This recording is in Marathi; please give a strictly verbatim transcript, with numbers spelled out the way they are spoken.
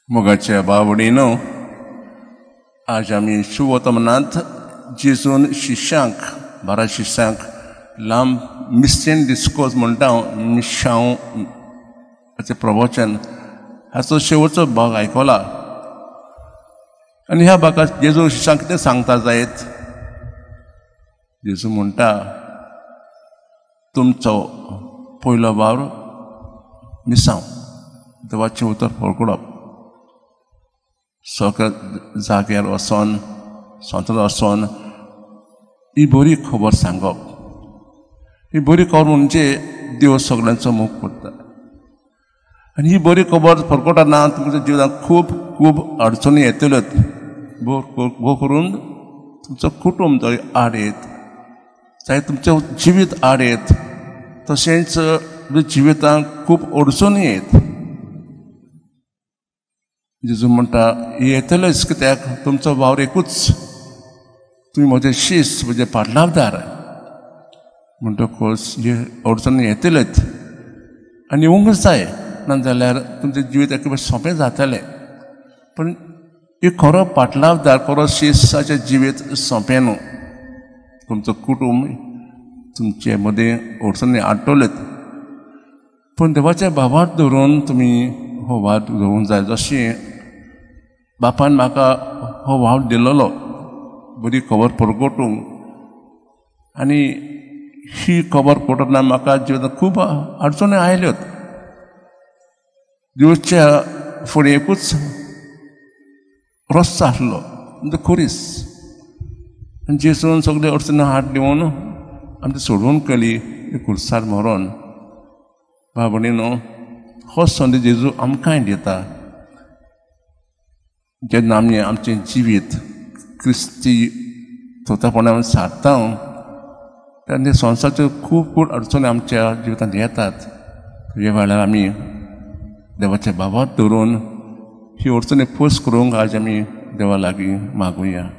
मोगाच्या बावडीनो आज आमी शुभवर्तमानांत जेजून शिष्यांक बारा शिष्यांक लांब मिस्टेन डिस्कोर्स म्हणटा मिशांचे प्रवचन हाचो शेवटचो भाग आयकला आनी ह्या भागात जेजू शिष्यांक कितें सांगता जायत. जेजू म्हणटा तुमचो पयलो वावर मिसांव देवाचें उतर फळकुडप सगळ्या जाग्यार वचोन स्वतंत्र वचोन ही बरी खबर सांगप. ही बरी खबर म्हणजे देव सगळ्यांचो मोग करता आनी ही बरी खबर फरकटना तुमच्या जिवनांत खूब खूब अडचणी येतल्योच. भोव करून तुमचो कुटुंब जंय आड येत जाय तुमचें जिवीत आड येत तशेंच जिवितांत खूब अडचणी येत. जेजू म्हणटा येतलेच कित्याक तुमचो वावर एकूच तुमी म्हजे शिश्य म्हजे पाटलावदार म्हणटकच हे अडचणी येतलेच आनी येवंक जाय नाजाल्यार तुमचें जिवीत एकेबार सोंपें जातलें. पण एक खरो पाटलावदार खरो शिश्याचें जिवीत सोंपें न्हू. तुमचो कुटुंब तुमचे मदें अडचणी आडटल्योच पूण देवाच्या भावार्थ धरून तुमी हो वाद घेवंक जाय. जशें बापान म्हाका हो वाव दिल्लो बरी खबर परगटूंक आनी ही खबर पडटना म्हाका जिवितांत खूब अडचणी आयल्योत. जिवीच्या फुडें एकूच रस्तो आसलो म्हणजे खुरीस आनी जेजून सगळे अडचणी हात दिवन आमची सोडून केली खुर्सार मरोन. भावणीनो हो संदेश जेजू आमकांय दिता. जेन्ना आमी आमचें जिवीत क्रिस्ती स्वतापणान सारता तेन्ना संवसाराच्यो खूब खूब अडचणी आमच्या जिवितांत येतात. ह्या वेळार आमी देवाच्या भावार्थ धरून ही अडचणी पयस करूंक आज आमी देवा लागीं मागुया.